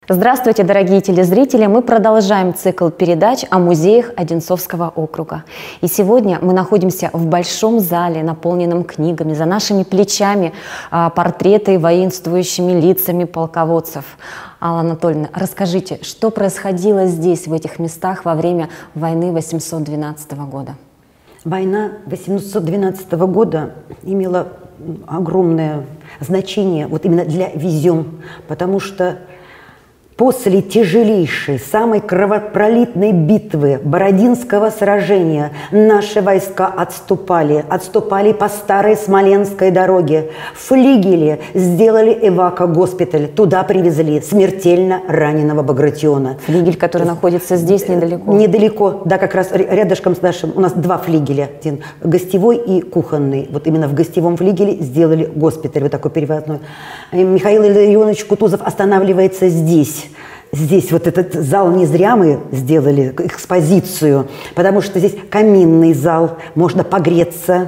Здравствуйте, дорогие телезрители! Мы продолжаем цикл передач о музеях Одинцовского округа. И сегодня мы находимся в большом зале, наполненном книгами. За нашими плечами портреты воинствующими лицами полководцев. Алла Анатольевна, расскажите, что происходило здесь, в этих местах, во время войны 812 года? Война 812 года имела огромное значение вот именно для Визюм, потому что после тяжелейшей, самой кровопролитной битвы Бородинского сражения наши войска отступали по старой Смоленской дороге. Флигели сделали эвако-госпиталь, туда привезли смертельно раненого Багратиона. Флигель, который находится здесь недалеко? Недалеко, да, как раз рядышком с нашим. У нас два флигеля, один гостевой и кухонный. Вот именно в гостевом флигеле сделали госпиталь, вот такой перевозной. Михаил Илларионович Кутузов останавливается здесь. Здесь вот этот зал не зря мы сделали экспозицию, потому что здесь каминный зал, можно погреться.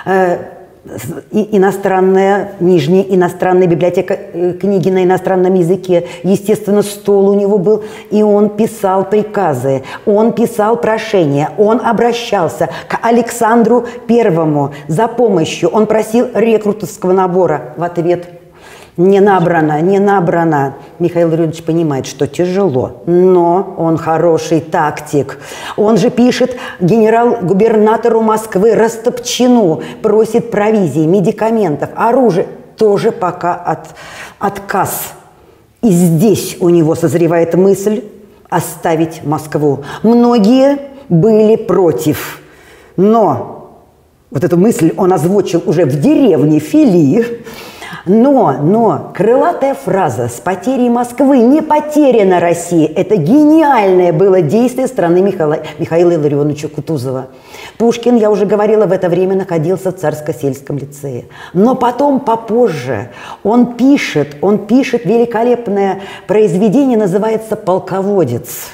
Иностранная, нижняя иностранная библиотека, книги на иностранном языке. Естественно, стол у него был, и он писал приказы, он писал прошения, он обращался к Александру Первому за помощью. Он просил рекрутского набора. В ответ: не набрано, не набрано. Михаил Ильич понимает, что тяжело, но он хороший тактик. Он же пишет генерал-губернатору Москвы Растопчину, просит провизии, медикаментов, оружия. Тоже пока отказ. И здесь у него созревает мысль оставить Москву. Многие были против, но вот эту мысль он озвучил уже в деревне Фили. Но крылатая фраза «С потерей Москвы не потеряна Россия» – это гениальное было действие страны Михаила Илларионовича Кутузова. Пушкин, я уже говорила, в это время находился в Царско-сельском лицее. Но потом, попозже, он пишет великолепное произведение, называется «Полководец».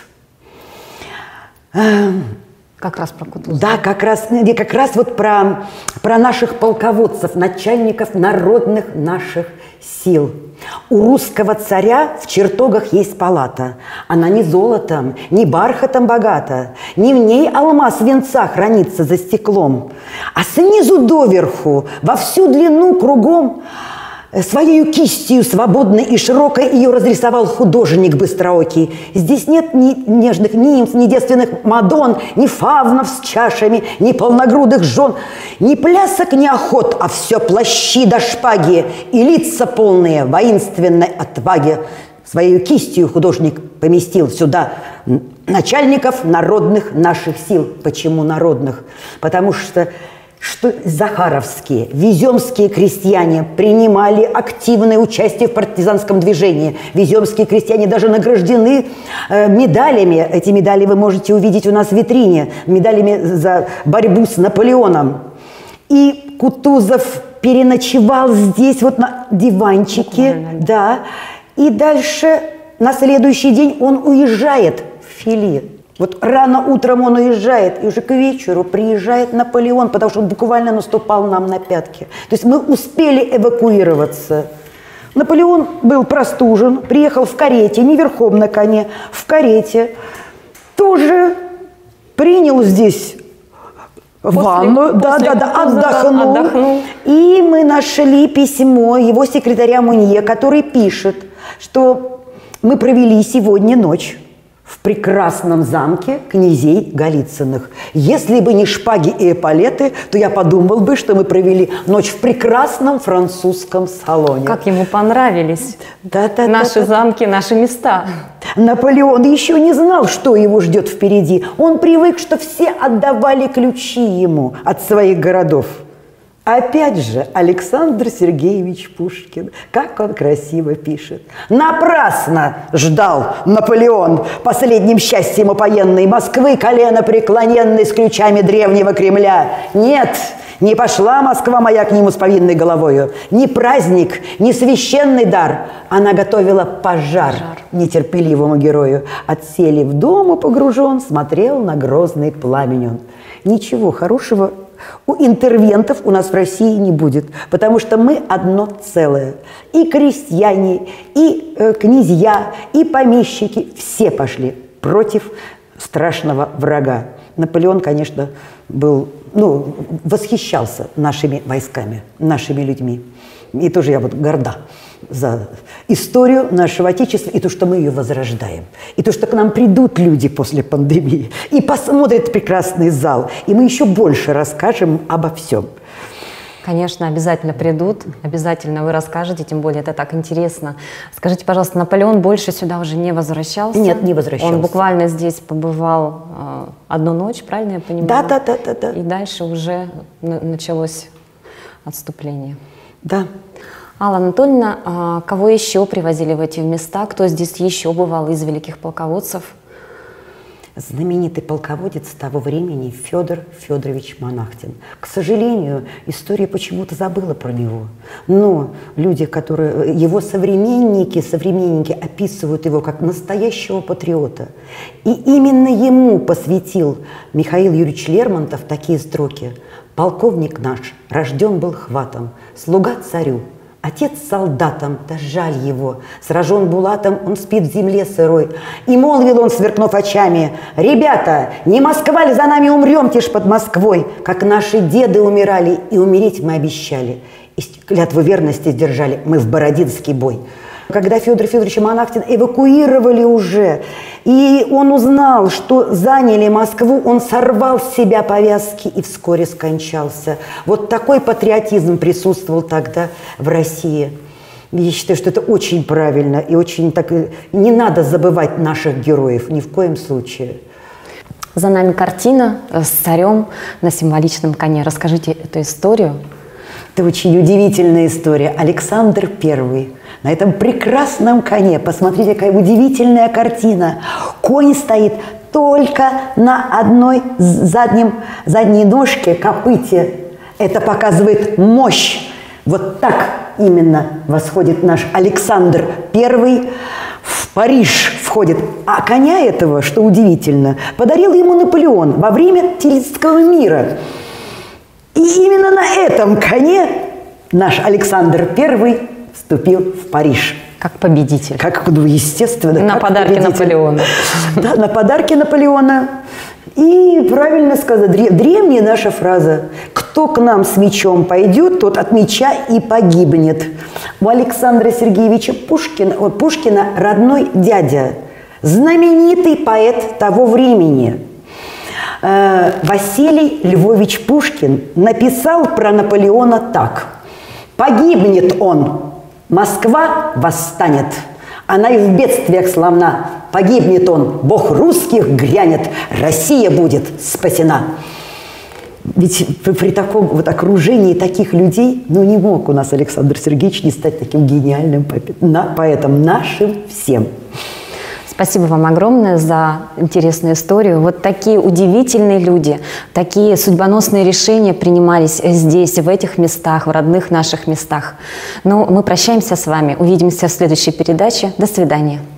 Как раз про Кутузова. Да, как раз вот про наших полководцев, начальников народных наших сил. У русского царя в чертогах есть палата. Она не золотом, не бархатом богата, не в ней алмаз венца хранится за стеклом, а снизу доверху, во всю длину кругом, своей кистью свободной и широкой ее разрисовал художник быстроокий. Здесь нет ни нежных нимф, ни девственных мадон, ни фавнов с чашами, ни полногрудых жен, ни плясок, ни охот, а все плащи до шпаги и лица полные воинственной отваги. Своей кистью художник поместил сюда начальников народных наших сил. Почему народных? Потому что захаровские, визюмские крестьяне принимали активное участие в партизанском движении. Визюмские крестьяне даже награждены медалями. Эти медали вы можете увидеть у нас в витрине. Медалями за борьбу с Наполеоном. И Кутузов переночевал здесь вот на диванчике. Да. И дальше на следующий день он уезжает в Фили. Вот рано утром он уезжает, и уже к вечеру приезжает Наполеон, потому что он буквально наступал нам на пятки. То есть мы успели эвакуироваться. Наполеон был простужен, приехал в карете, не верхом на коне, в карете. Тоже принял здесь ванну, отдохнул. И мы нашли письмо его секретаря Мунье, который пишет, что мы провели сегодня ночь в прекрасном замке князей Голицыных. Если бы не шпаги и эполеты, то я подумал бы, что мы провели ночь в прекрасном французском салоне. Как ему понравились наши замки, наши места. Наполеон еще не знал, что его ждет впереди. Он привык, что все отдавали ключи ему от своих городов. Опять же, Александр Сергеевич Пушкин, как он красиво пишет. Напрасно ждал Наполеон последним счастьем упоенной Москвы, колено преклоненной с ключами древнего Кремля. Нет, не пошла Москва моя к нему с повинной головою. Ни праздник, ни священный дар. Она готовила пожар нетерпеливому герою. Отсели в дому погружен, смотрел на грозный пламень он. Ничего хорошего Интервентов у нас в России не будет, потому что мы одно целое. И крестьяне, и князья, и помещики все пошли против страшного врага. Наполеон, конечно, был, восхищался нашими войсками, нашими людьми. И тоже я вот горда за историю нашего Отечества и то, что мы ее возрождаем. И то, что к нам придут люди после пандемии и посмотрят прекрасный зал. И мы еще больше расскажем обо всем. Конечно, обязательно придут, обязательно вы расскажете, тем более это так интересно. Скажите, пожалуйста, Наполеон больше сюда уже не возвращался? Нет, не возвращался. Он буквально здесь побывал одну ночь, правильно я понимаю? Да. И дальше уже началось отступление. Да. Алла Анатольевна, кого еще привозили в эти места? Кто здесь еще бывал из великих полководцев? Знаменитый полководец того времени Федор Федорович Монахтин. К сожалению, история почему-то забыла про него. Но люди, которые его современники описывают его как настоящего патриота. И именно ему посвятил Михаил Юрьевич Лермонтов такие строки. «Полковник наш рожден был хватом, слуга царю, отец солдатом, да жаль его, сражен булатом, он спит в земле сырой. И молвил он, сверкнув очами: ребята, не Москва ли за нами умрем-те ж под Москвой, как наши деды умирали, и умереть мы обещали. И клятву верности сдержали мы в Бородинский бой». Когда Федора Федоровича Монахтина эвакуировали уже, и он узнал, что заняли Москву, он сорвал с себя повязки и вскоре скончался. Вот такой патриотизм присутствовал тогда в России. Я считаю, что это очень правильно и очень так... Не надо забывать наших героев, ни в коем случае. За нами картина с царем на символичном коне. Расскажите эту историю. Это очень удивительная история. Александр I на этом прекрасном коне. Посмотрите, какая удивительная картина. Конь стоит только на одной задней ножке, копыте. Это показывает мощь. Вот так именно восходит наш Александр I. В Париж входит. А коня этого, что удивительно, подарил ему Наполеон во время Тильзитского мира. И именно на этом коне наш Александр I вступил в Париж. Как победитель. Как, естественно. На подарки Наполеона. Да, на подарки Наполеона. И правильно сказано, древняя наша фраза: «Кто к нам с мечом пойдет, тот от меча и погибнет». У Александра Сергеевича Пушкина родной дядя, знаменитый поэт того времени. Василий Львович Пушкин написал про Наполеона так: «Погибнет он, Москва восстанет, она и в бедствиях славна. Погибнет он, Бог русских грянет, Россия будет спасена». Ведь при таком вот окружении таких людей, не мог у нас Александр Сергеевич не стать таким гениальным поэтом нашим всем. Спасибо вам огромное за интересную историю. Вот такие удивительные люди, такие судьбоносные решения принимались здесь, в этих местах, в родных наших местах. Но мы прощаемся с вами. Увидимся в следующей передаче. До свидания.